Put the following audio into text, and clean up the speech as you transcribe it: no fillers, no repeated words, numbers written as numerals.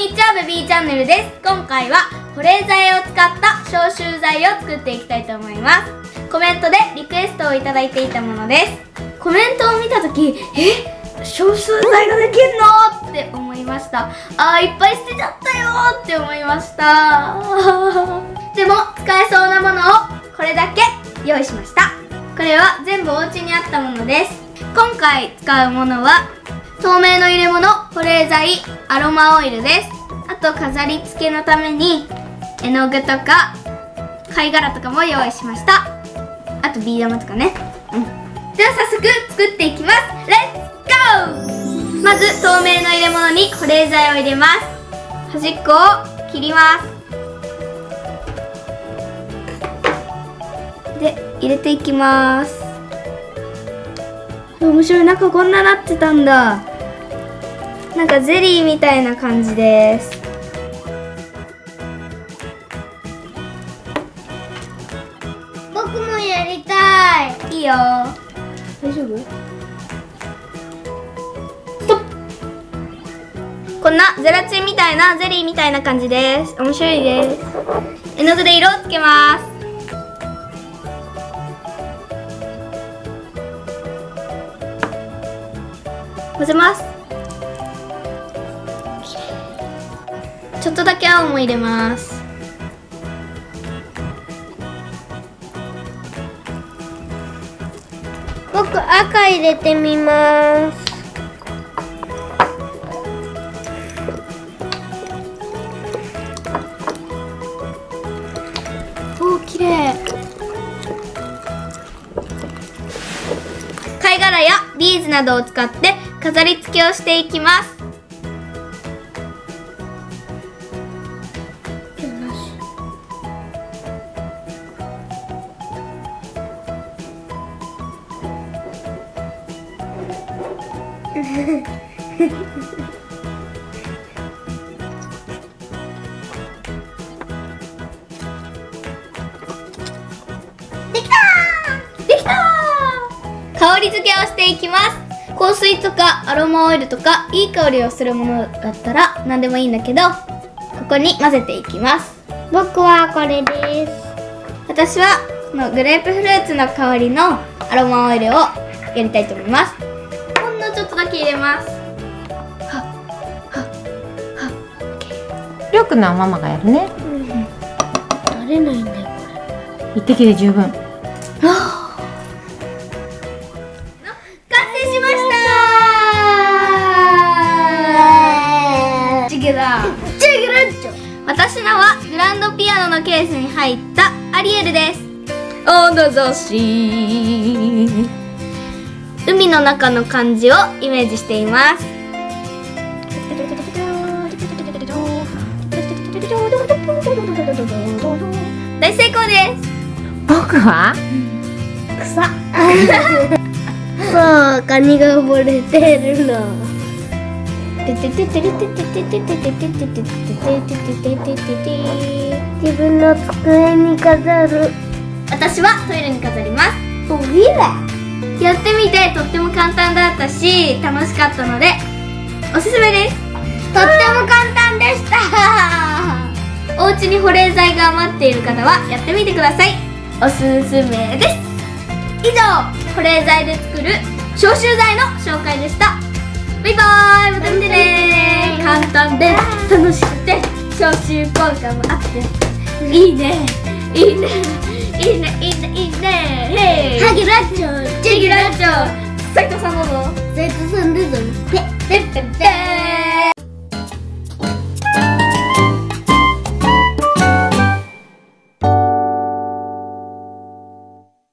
にちは、ベビーチャンネルです。今回は保冷剤を使った消臭剤を作っていきたいと思います。コメントでリクエストをいただいていたものです。コメントを見たとき、消臭剤ができるのって思いました。いっぱい捨てちゃったよって思いましたでも使えそうなものをこれだけ用意しました。これは全部お家にあったものです。今回使うものは透明の入れ物、保冷剤、アロマオイルです。あと飾り付けのために絵の具とか貝殻とかも用意しました。あとビー玉とかね。では早速作っていきます。レッツゴー。まず透明の入れ物に保冷剤を入れます。端っこを切ります。で入れていきます。面白い、中こんななってたんだ。なんかゼリーみたいな感じです。僕もやりたい。いいよ。大丈夫？ストップ。こんなゼラチンみたいなゼリーみたいな感じです。面白いです。絵の具で色をつけます。混ぜます。ちょっとだけ青も入れます。僕赤入れてみます。おー、綺麗。貝殻やビーズなどを使って飾り付けをしていきます。できたー！できたー！香り付けをしていきます。香水とかアロマオイルとかいい香りをするものだったら何でもいいんだけど、ここに混ぜていきます。僕はこれです。私はこのグレープフルーツの香りのアロマオイルをやりたいと思います。ほんのちょっとだけ入れます。 りょうくんのはママがやるね。 取れないんだよこれ。 一滴で十分。 完成しましたー。チゲラッチョ。私のはグランドピアノのケースに入ったアリエルです。おのぞし海の中の感じをイメージしています。大成功です。 僕は草そう、カニが溺れてるの。自分の机に飾る。私はトイレに飾ります。トイレやってみてとっても簡単だったし楽しかったのでおすすめです。とっても簡単でしたお家に保冷剤が余っている方はやってみてください。おすすめです。以上、保冷剤で作る消臭剤の紹介でした。バイバーイ。また見てねー。簡単で楽しくて消臭効果もあっていいねいいねいいねいいねいいね。ハギラッチョチギラッチョ。斉藤さんどうぞ。斉藤さんどうぞ。ペッペッペッペー。